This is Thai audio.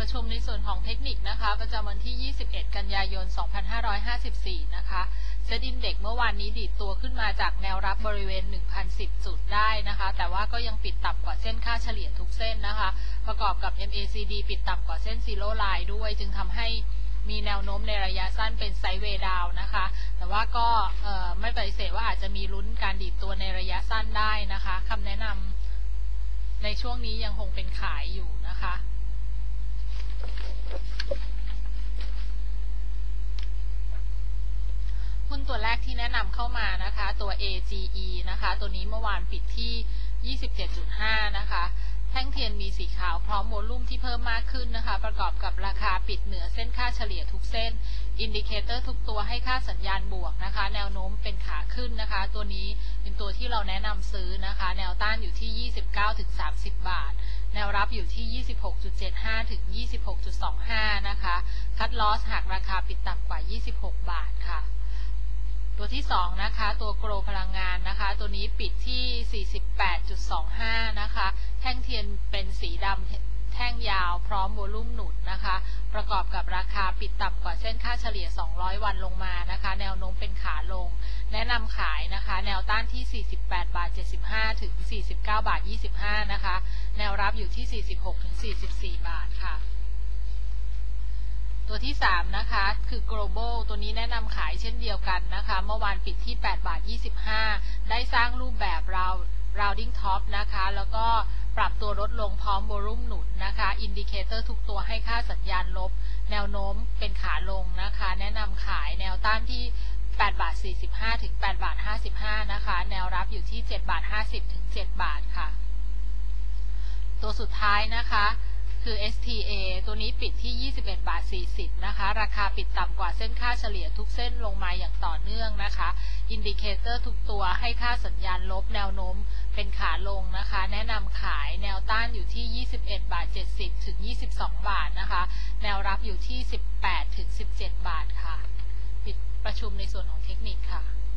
ประชุมในส่วนของเทคนิคนะคะประจำวันที่ 21 กันยายน 2554 นะคะเซ็ตอินเด็กซ์เมื่อวานนี้ดีดตัวขึ้นมาจากแนวรับบริเวณ 1,010 จุดได้นะคะแต่ว่าก็ยังปิดต่ำกว่าเส้นค่าเฉลี่ยทุกเส้นนะคะประกอบกับ MACD ปิดต่ำกว่าเส้น Zero Line ด้วยจึงทำให้มีแนวโน้มในระยะสั้นเป็นไซด์เวย์ดาวน์นะคะแต่ว่าก็ไม่ปฏิเสธว่าอาจจะมีลุ้นการดีดตัวในระยะสั้นได้นะคะคำแนะนำในช่วงนี้ยังคงเป็นขายอยู่นะคะหุ้นตัวแรกที่แนะนำเข้ามานะคะตัว AGE นะคะตัวนี้เมื่อวานปิดที่ 27.5 นะคะแท่งเทียนมีสีขาวพร้อมโวลุ่มที่เพิ่มมากขึ้นนะคะประกอบกับราคาปิดเหนือเส้นค่าเฉลี่ยทุกเส้นอินดิเคเตอร์ทุกตัวให้ค่าสัญญาณบวกนะคะแนวโน้มเป็นขาขึ้นนะคะตัวนี้เป็นตัวที่เราแนะนำซื้อนะคะแนวต้านอยู่ที่ 29-30 บาทแนวรับอยู่ที่ 26.75 ถึง 26.25 นะคะคัทลอสหากราคาปิดต่ำกว่า 26 บาทค่ะตัวที่2นะคะตัวโกลพลังงานนะคะตัวนี้ปิดที่ 48.25 นะคะแท่งเทียนเป็นสีดำแท่งยาวพร้อมโวลุ่มหนุนนะคะประกอบกับราคาปิดต่ำกว่าเส้นค่าเฉลี่ย200วันลงมานะคะแนวโน้มเป็นขาลงแนะนำขายนะคะแนวต้านที่ 48.75 ถึง 49.25 นะคะแนวรับอยู่ที่ 46 ถึง 44 บาทค่ะตัวที่3นะคะคือ global ตัวนี้แนะนำขายเช่นเดียวกันนะคะเมื่อวานปิดที่ 8.25 ได้สร้างรูปแบบ rounding top นะคะแล้วก็ปรับตัวลดลงพร้อมโวลุ่มหนุนนะคะอินดิเคเตอร์ทุกตัวให้ค่าสัญญาณลบแนวโน้มเป็นขาลงนะคะแนะนำขายแนวต้านที่ 8.45 ถึง 8.55 นะคะแนวรับอยู่ที่ 7.50 ถึง 7 บาทค่ะตัวสุดท้ายนะคะคือ STA ตัวนี้ปิดที่ 21.40 นะคะราคาปิดต่ำกว่าเส้นค่าเฉลี่ยทุกเส้นลงมาอย่างต่อเนื่องนะคะอินดิเคเตอร์ทุกตัวให้ค่าสัญญาณลบแนวโน้มเป็นขาลงนะคะแนะนำขายแนวต้านอยู่ที่ 21.70 ถึง 22 บาทนะคะแนวรับอยู่ที่ 18 ถึง 17 บาทค่ะปิดประชุมในส่วนของเทคนิคค่ะ